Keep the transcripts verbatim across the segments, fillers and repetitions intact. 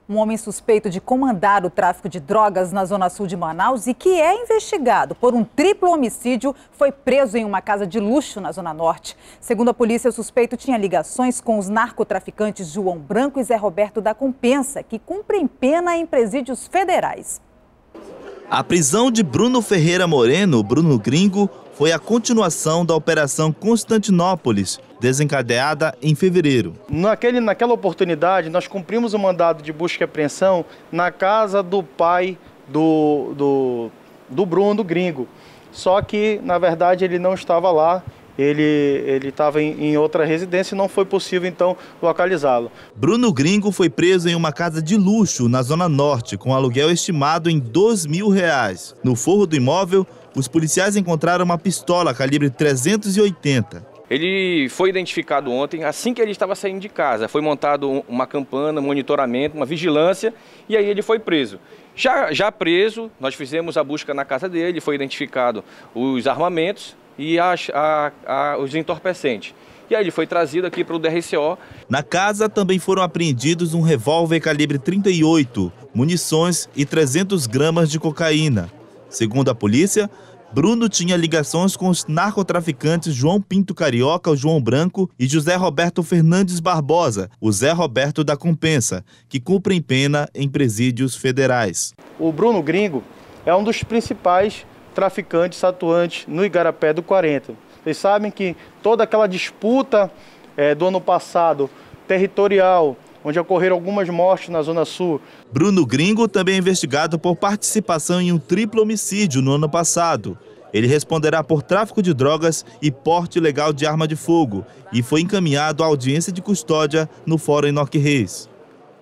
Um homem suspeito de comandar o tráfico de drogas na zona sul de Manaus e que é investigado por um triplo homicídio foi preso em uma casa de luxo na zona norte. Segundo a polícia, o suspeito tinha ligações com os narcotraficantes João Branco e Zé Roberto da Compensa, que cumprem pena em presídios federais. A prisão de Bruno Ferreira Moreno, Bruno Gringo, foi a continuação da Operação Constantinópolis, desencadeada em fevereiro. Naquele, naquela oportunidade, nós cumprimos o mandado de busca e apreensão na casa do pai do, do, do Bruno Gringo. Só que, na verdade, ele não estava lá, ele estava em, em outra residência e não foi possível, então, localizá-lo. Bruno Gringo foi preso em uma casa de luxo na Zona Norte, com aluguel estimado em dois mil reais. No forro do imóvel, os policiais encontraram uma pistola calibre trezentos e oitenta. Ele foi identificado ontem, assim que ele estava saindo de casa. Foi montado uma campana, monitoramento, uma vigilância, e aí ele foi preso. Já, já preso, nós fizemos a busca na casa dele, foi identificado os armamentos e as, a, a, os entorpecentes. E aí ele foi trazido aqui para o D R C O. Na casa também foram apreendidos um revólver calibre trinta e oito, munições e trezentas gramas de cocaína. Segundo a polícia, Bruno tinha ligações com os narcotraficantes João Pinto Carioca, o João Branco, e José Roberto Fernandes Barbosa, o Zé Roberto da Compensa, que cumprem pena em presídios federais. O Bruno Gringo é um dos principais traficantes atuantes no Igarapé do quarenta. Vocês sabem que toda aquela disputa é, do ano passado, territorial, onde ocorreram algumas mortes na Zona Sul. Bruno Gringo também é investigado por participação em um triplo homicídio no ano passado. Ele responderá por tráfico de drogas e porte ilegal de arma de fogo e foi encaminhado à audiência de custódia no Fórum Enoque Reis.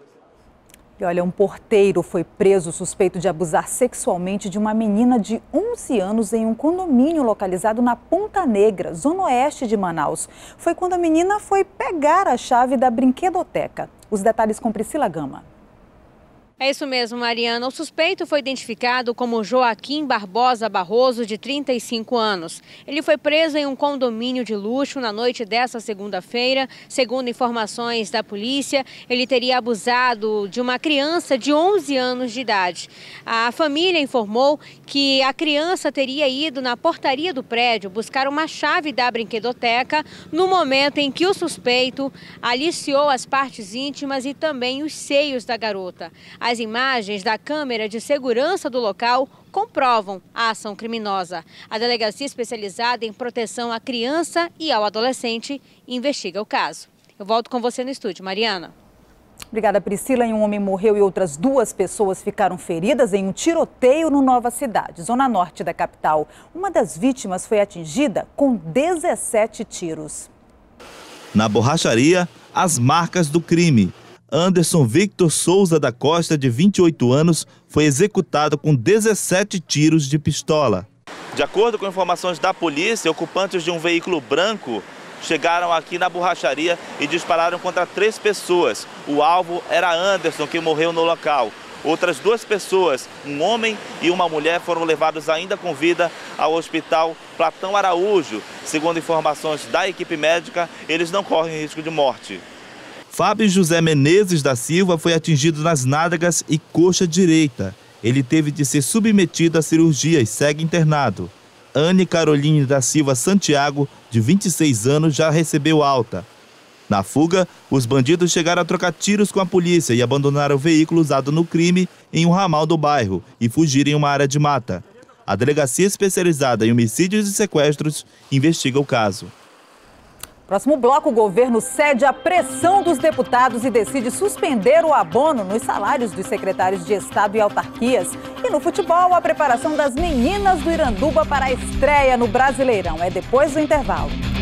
E olha, um porteiro foi preso suspeito de abusar sexualmente de uma menina de onze anos em um condomínio localizado na Ponta Negra, zona oeste de Manaus. Foi quando a menina foi pegar a chave da brinquedoteca. Os detalhes com Priscila Gama. É isso mesmo, Mariana. O suspeito foi identificado como Joaquim Barbosa Barroso, de trinta e cinco anos. Ele foi preso em um condomínio de luxo na noite desta segunda-feira. Segundo informações da polícia, ele teria abusado de uma criança de onze anos de idade. A família informou que a criança teria ido na portaria do prédio buscar uma chave da brinquedoteca no momento em que o suspeito aliciou as partes íntimas e também os seios da garota. As imagens da câmera de segurança do local comprovam a ação criminosa. A delegacia especializada em proteção à criança e ao adolescente investiga o caso. Eu volto com você no estúdio, Mariana. Obrigada, Priscila. Um homem morreu e outras duas pessoas ficaram feridas em um tiroteio no Nova Cidade, zona norte da capital. Uma das vítimas foi atingida com dezessete tiros. Na borracharia, as marcas do crime. Anderson Victor Souza da Costa, de vinte e oito anos, foi executado com dezessete tiros de pistola. De acordo com informações da polícia, ocupantes de um veículo branco chegaram aqui na borracharia e dispararam contra três pessoas. O alvo era Anderson, que morreu no local. Outras duas pessoas, um homem e uma mulher, foram levados ainda com vida ao hospital Platão Araújo. Segundo informações da equipe médica, eles não correm risco de morte. Fábio José Menezes da Silva foi atingido nas nádegas e coxa direita. Ele teve de ser submetido à cirurgia e segue internado. Anne Caroline da Silva Santiago, de vinte e seis anos, já recebeu alta. Na fuga, os bandidos chegaram a trocar tiros com a polícia e abandonaram o veículo usado no crime em um ramal do bairro e fugiram em uma área de mata. A delegacia especializada em homicídios e sequestros investiga o caso. Próximo bloco, o governo cede à pressão dos deputados e decide suspender o abono nos salários dos secretários de Estado e autarquias. E no futebol, a preparação das meninas do Iranduba para a estreia no Brasileirão. É depois do intervalo.